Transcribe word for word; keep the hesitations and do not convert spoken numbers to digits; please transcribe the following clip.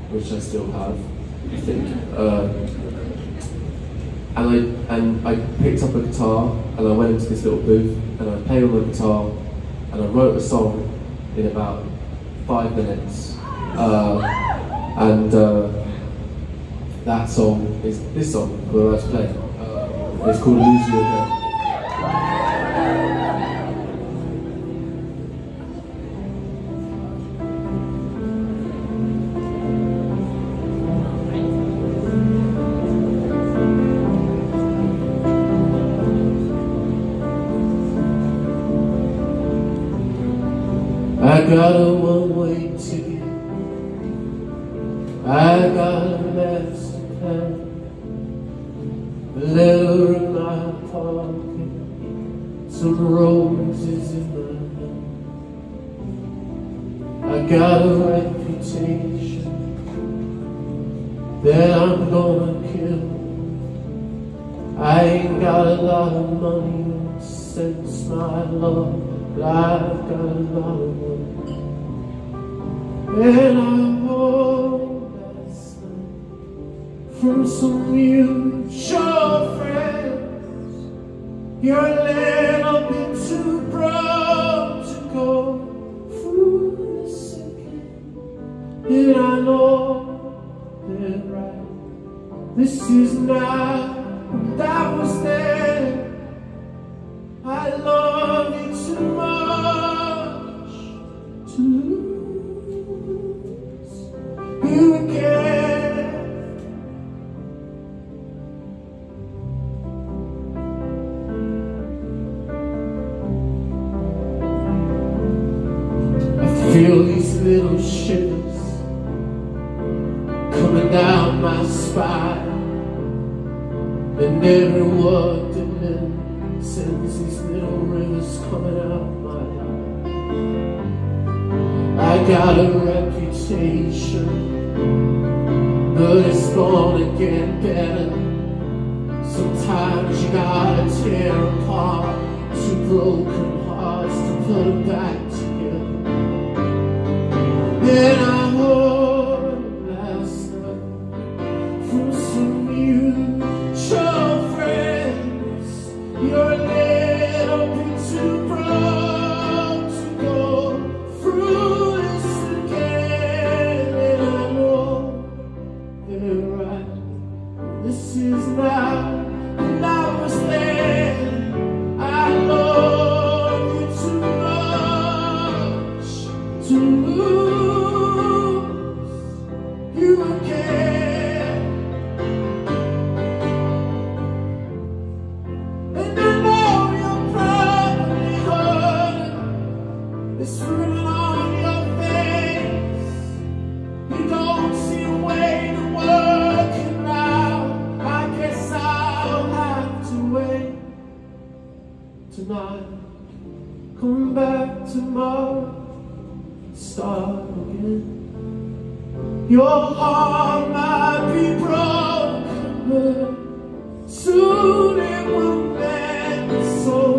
which I still have, I think. Uh, and I and I picked up a guitar and I went into this little booth and I played on the guitar and I wrote a song in about five minutes. Uh, and uh, that song is this song we're about to play. Uh, it's called Lose You Again. I got a one-way ticket, I got a master plan, a letter in my pocket, some roses in my hand. I got a reputation that I'm gonna kill. I ain't got a lot of money since my love, but I've got a lot of money. And I hope that's from some mutual friends. You're a little bit too broke to go through this again. And I know they're right. This is not what I was there. I love you too much to lose you again. I feel these little shivers coming down my spine, and every word that sends these little rivers coming out my life. I got a reputation, but it's gonna get better. Sometimes you gotta tear apart two broken hearts to put them back together. And I heard last night from some mutual friends, you're a little bit too broke to go through this again. And I know they're right. This is not when I was there. I love you too much to lose you again. And I know you're probably hurting. It's written on your face. You don't see a way to work it out. I guess I'll have to wait tonight. Come back tomorrow, start again. Your heart might be broken, but soon it will mend. So